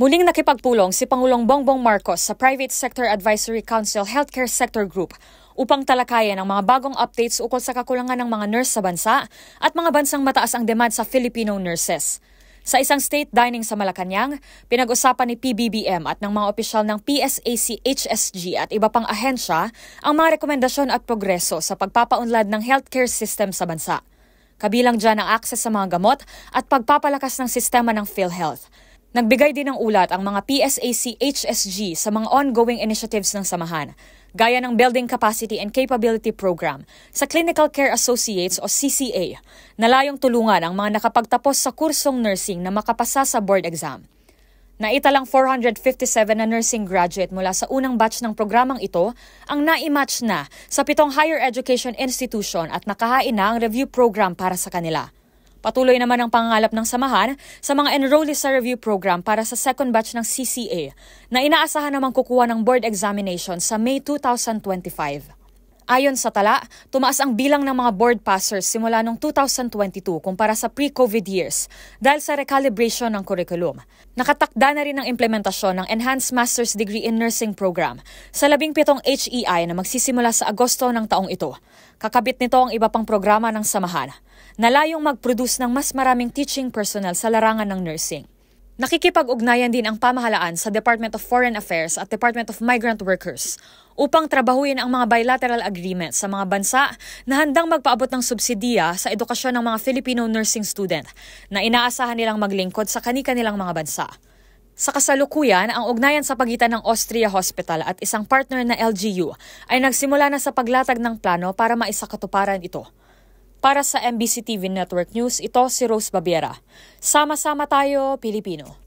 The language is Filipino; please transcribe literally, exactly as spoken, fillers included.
Muling nakipagpulong si Pangulong Bongbong Marcos sa Private Sector Advisory Council Healthcare Sector Group upang talakayan ang mga bagong updates ukol sa kakulangan ng mga nurse sa bansa at mga bansang mataas ang demand sa Filipino nurses. Sa isang state dining sa Malacanang, pinag-usapan ni P B B M at ng mga opisyal ng P S A C H S G at iba pang ahensya ang mga rekomendasyon at progreso sa pagpapaunlad ng healthcare system sa bansa. Kabilang dyan ang akses sa mga gamot at pagpapalakas ng sistema ng PhilHealth. Nagbigay din ng ulat ang mga P S A C H S G sa mga ongoing initiatives ng samahan, gaya ng Building Capacity and Capability Program sa Clinical Care Associates o C C A, na layong tulungan ang mga nakapagtapos sa kursong nursing na makapasa sa board exam. Naitalang four hundred fifty-seven na nursing graduate mula sa unang batch ng programang ito ang naimatch na sa pitong higher education institution at nakahain na ang review program para sa kanila. Patuloy naman ang pangangalap ng samahan sa mga enrollees sa review program para sa second batch ng C C A na inaasahan namang kukuha ng board examination sa May two thousand twenty-five. Ayon sa tala, tumaas ang bilang ng mga board passers simula noong two thousand twenty-two kumpara sa pre-COVID years dahil sa recalibration ng curriculum. Nakatakda na rin ang implementasyon ng Enhanced Master's Degree in Nursing Program sa labing pitong H E I na magsisimula sa Agosto ng taong ito. Kakabit nito ang iba pang programa ng samahan na layong mag-produce ng mas maraming teaching personnel sa larangan ng nursing. Nakikipag-ugnayan din ang pamahalaan sa Department of Foreign Affairs at Department of Migrant Workers upang trabahuin ang mga bilateral agreements sa mga bansa na handang magpaabot ng subsidiya sa edukasyon ng mga Filipino nursing student na inaasahan nilang maglingkod sa kani-kanilang mga bansa. Sa kasalukuyan, ang ugnayan sa pagitan ng Austria Hospital at isang partner na L G U ay nagsimula na sa paglatag ng plano para maisakatuparan ito. Para sa M B C T V Network News, ito si Rose Babiera. Sama-sama tayo, Pilipino.